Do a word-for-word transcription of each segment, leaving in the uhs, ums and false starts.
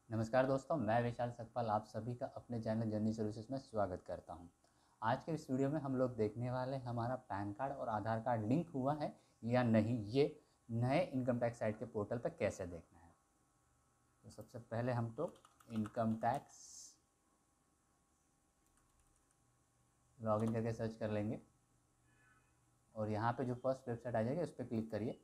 नमस्कार दोस्तों, मैं विशाल सकपाल आप सभी का अपने चैनल जर्नी सॉल्यूशंस में स्वागत करता हूं। आज के इस वीडियो में हम लोग देखने वाले हैं हमारा पैन कार्ड और आधार कार्ड लिंक हुआ है या नहीं, ये नए इनकम टैक्स साइट के पोर्टल पर कैसे देखना है। तो सबसे पहले हम तो इनकम टैक्स लॉगिन करके सर्च कर लेंगे और यहाँ पे जो फर्स्ट वेबसाइट आ जाएगी उस पर क्लिक करिए।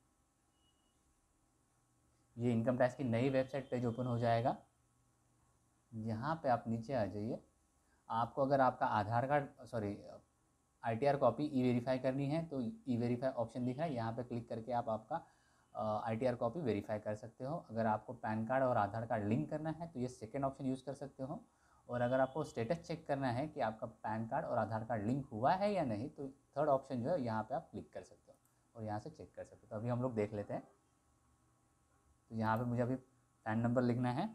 ये इनकम टैक्स की नई वेबसाइट पेज ओपन हो जाएगा। यहाँ पे आप नीचे आ जाइए। आपको अगर आपका Aadhaar card sorry ITR copy e verify करनी है तो ई वेरीफाई ऑप्शन दिख रहा है, यहाँ पे क्लिक करके आप आपका आईटीआर कॉपी वेरीफाई कर सकते हो। अगर आपको पैन कार्ड और आधार कार्ड लिंक करना है तो ये सेकेंड ऑप्शन यूज़ कर सकते हो। और अगर आपको स्टेटस चेक करना है कि आपका पैन कार्ड और आधार कार्ड लिंक हुआ है या नहीं तो थर्ड ऑप्शन जो है यहाँ पे आप क्लिक कर सकते हो और यहाँ से चेक कर सकते हो। तो अभी हम लोग देख लेते हैं। तो यहाँ पे मुझे अभी पैन नंबर लिखना है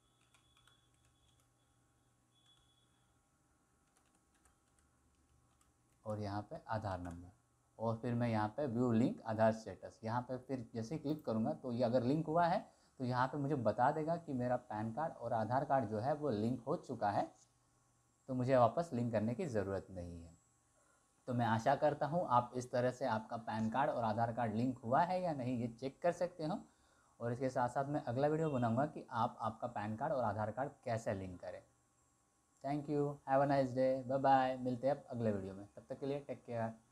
और यहाँ पे आधार नंबर और फिर मैं यहाँ पे व्यू लिंक आधार स्टेटस, यहाँ पे फिर जैसे ही क्लिक करूँगा तो ये अगर लिंक हुआ है तो यहाँ पे मुझे बता देगा कि मेरा पैन कार्ड और आधार कार्ड जो है वो लिंक हो चुका है, तो मुझे वापस लिंक करने की ज़रूरत नहीं है। तो मैं आशा करता हूँ आप इस तरह से आपका पैन कार्ड और आधार कार्ड लिंक हुआ है या नहीं ये चेक कर सकते हो। और इसके साथ साथ मैं अगला वीडियो बनाऊँगा कि आप आपका पैन कार्ड और आधार कार्ड कैसे लिंक करें। Thank you, have a nice day, bye bye. मिलते हैं अब अगले वीडियो में, तब तक के लिए टेक केयर।